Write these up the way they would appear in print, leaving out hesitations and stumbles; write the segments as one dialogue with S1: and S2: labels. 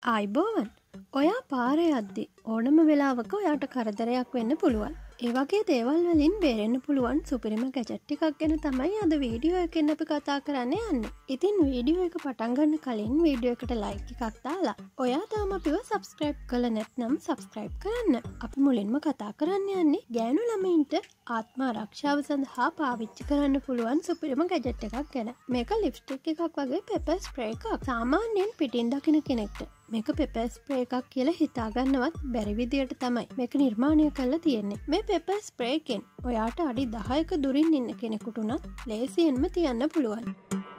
S1: ආයිබෝවන් ඔයා පාරේ යද්දි ඕනම වෙලාවක ඔයාට කරදරයක් වෙන්න පුළුවන්. ඒ වගේ දේවල් වලින් බේරෙන්න පුළුවන් සුපිරිම ගැජට් ටිකක් ගැන තමයි අද වීඩියෝ එකෙන් අපි කතා කරන්න යන්නේ. ඉතින් වීඩියෝ එක පටන් ගන්න කලින් වීඩියෝ එකට ලයික් එකක් දාලා ඔයා තාම අපිව සබ්ස්ක්‍රයිබ් කරලා නැත්නම් සබ්ස්ක්‍රයිබ් කරන්න. අපි මුලින්ම කතා කරන්න යන්නේ ගෑනු ළමයින්ට ආත්ම ආරක්ෂාව සඳහා පාවිච්චි කරන්න පුළුවන් සුපිරිම ගැජට් එකක් ගැන. මේක ලිප්ස්ටික් එකක් වගේ පෙපර් ස්ප්‍රේ එකක්. සාමාන්‍යයෙන් පිටින් දකින කෙනෙක්ට මේක පෙපර් ස්ප්‍රේ එකක් කියලා හිතාගන්නවත් බැරි විදියට තමයි මේක නිර්මාණය කරලා තියෙන්නේ. මේ පෙපර් ස්ප්‍රේ එකෙන් ඔයාට අඩි 10ක දුරින් ඉන්න කෙනෙකුට උනත් ලේසියෙන්ම තියන්න පුළුවන්.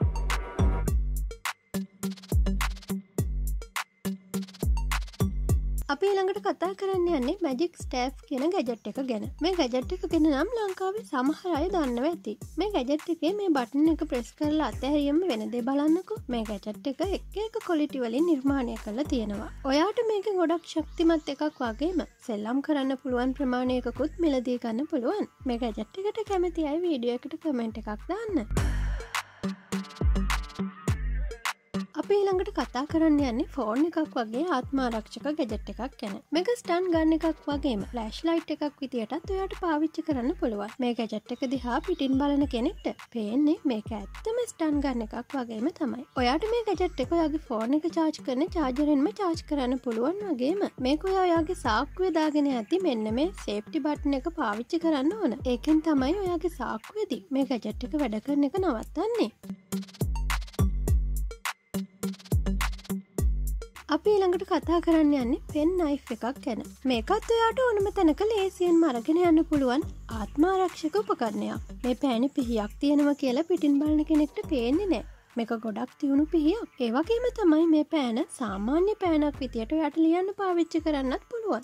S1: අපි ඊළඟට කතා කරන්න යන්නේ මැජික් ස්ටෑෆ් කියන ගැජට් එක ගැන. මේ ගැජට් එක ගැන නම් ලංකාවේ සමහර අය දන්නවා ඇති. මේ ගැජට් එකේ මේ බටන් එක ප්‍රෙස් කරලා අතහැරියම වෙන දේ බලන්නකෝ. මේ ගැජට් එක එක ක්වොලිටි වලින් නිර්මාණය කරලා තියෙනවා. ඔයාට මේක ගොඩක් ශක්තිමත් එකක් වගේම සෙල්ලම් කරන්න පුළුවන් ප්‍රමාණයකකුත් මිලදී ගන්න පුළුවන්. මේ ගැජට් එකට කැමති අය වීඩියෝ එකට කමෙන්ට් එකක් දාන්න. අපි ඊළඟට කතා කරන්න යන්නේ ෆෝන් එකක් වගේ ආත්ම ආරක්ෂක ගැජට් එකක් ගැන. මේක ස්ටන් ගන්න එකක් වගේම ෆ්ලෑෂ් ලයිට් එකක් විදියටත් ඔයාට පාවිච්චි කරන්න පුළුවන්. මේ ගැජට් එක දිහා පිටින් බලන කෙනෙක්ට පේන්නේ මේක ඇත්තම ස්ටන් ගන්න එකක් වගේම තමයි. ඔයාට මේ ගැජට් එක ඔයාගේ ෆෝන් එක චාර්ජ් කරන චාර්ජරෙන්ම චාර්ජ් කරන්න පුළුවන් වගේම මේක ඔයාගේ සාක්කුවේ දාගෙන ඇති මෙන්න මේ සේෆ්ටි බටන් එක පාවිච්චි කරන්න ඕන. ඒකෙන් තමයි ඔයාගේ සාක්කුවේදී මේ ගැජට් එක වැඩ කරන එක නවත්තන්නේ. අපි ඊළඟට කතා කරන්න යන්නේ පෙන් නයිෆ් එකක් ගැන. මේකත් ඔයාට ඕනම තැනක ලේසියෙන්ම අරගෙන යන්න පුළුවන් ආත්ම ආරක්ෂක උපකරණයක්. මේ පෑනේ පිහියක් තියෙනවා කියලා පිටින් බලන කෙනෙක්ට පේන්නේ නැහැ. මේක ගොඩක් තියුණු පිහියක්. ඒ වගේම තමයි මේ පෑන සාමාන්‍ය පෑනක් විදියට ඔයාට ලියන්න පාවිච්චි කරන්නත් පුළුවන්.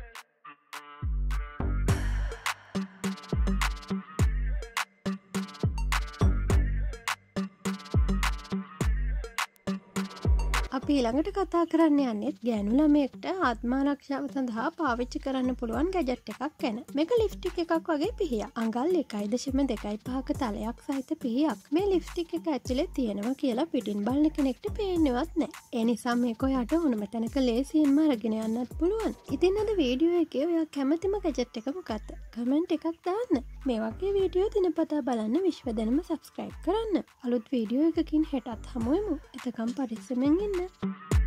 S1: අපි ඊළඟට කතා කරන්න යන්නේ ගෑනු ළමයෙක්ට ආත්ම ආරක්ෂාව සඳහා පාවිච්චි කරන්න පුළුවන් ගැජට් එකක් ගැන. මේක ලිප්ස්ටික් එකක් වගේ පිහියක්. අඟල් 1.25ක තලයක් සහිත පිහියක්. මේ ලිප්ස්ටික් එක ඇතුලේ තියෙනවා කියලා පිටින් බලන කෙනෙක්ට පේන්නේවත් නැහැ. ඒ නිසා මේක ඔයාට ඕනම තැනක ලේසියෙන්ම අරගෙන යන්නත් පුළුවන්. ඉතින් අද වීඩියෝ එකේ ඔයා කැමතිම ගැජට් එක මොකක්ද? කමෙන්ට් එකක් දාන්න. මේ වගේ වීඩියෝ දිනපතා බලන්න විශ්ව දැනුම සබ්ස්ක්‍රයිබ් කරන්න. අලුත් වීඩියෝ එකකින් හෙටත් හමු වෙමු. එතකම් පරිස්සමෙන් ඉන්න.